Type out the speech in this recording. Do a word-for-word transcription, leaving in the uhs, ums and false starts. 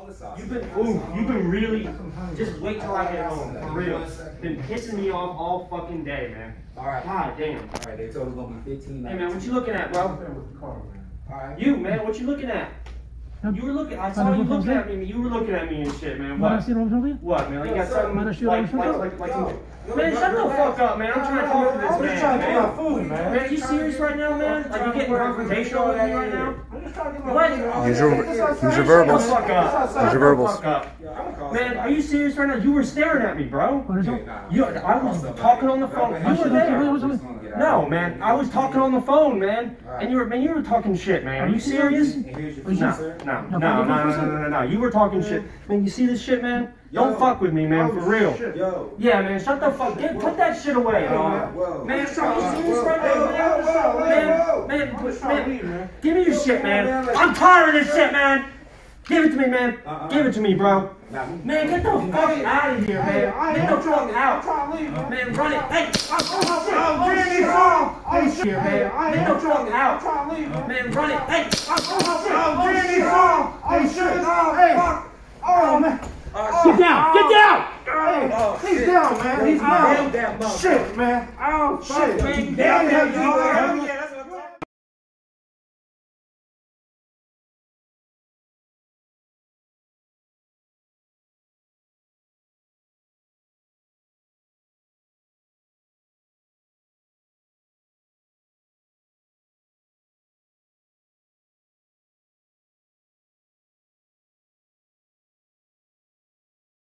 on the sauce. You've been, ooh, you've been really, just wait till I get home, for real. Been pissing me off all fucking day, man. All right. God damn. All right, they told us gonna be fifteen. Hey man, what you looking at, bro? All right. You, man, what you looking at? You were looking, I saw you looking at me, you were looking at me and shit, man. What? What, man? Like, you got something, like, like, like, like, some... Man, shut the fuck up, man. I'm trying to talk to this man, trying to get man. my food, man. Man, are you serious right now, man? Like, you getting confrontational with me right now? What? Use your, use your verbals. Shut the fuck up. Use your verbals. Shut the fuck up. Man, are you serious right now? You were staring at me, bro. You, I was talking on the phone. You were there. No, man. I was talking on the phone, man. And you were, man, you were talking shit, man. Are you serious? No, no, no, no, no, no, no, no. You were talking shit. Man, you see this shit, man? Don't fuck with me, man, for real. Yo. Yeah, man, shut the fuck. Get, put that shit away, dog. Man, are you serious right now, man? Man, man, man, give me your shit, man. I'm tired of this shit, man. Give it to me, man. Give it to me, bro. Man, get the fuck out of here, man. Get the fuck out. Man, run it. Hey. Oh, Jimmy, oh, shit, man. Get the fuck out. Man, run it. Hey. Oh, Jimmy, oh, shit. Hey. Oh, man. Get down! Get down! Hey, he's down, man. He's down. Shit, man. Oh, shit, man. Down,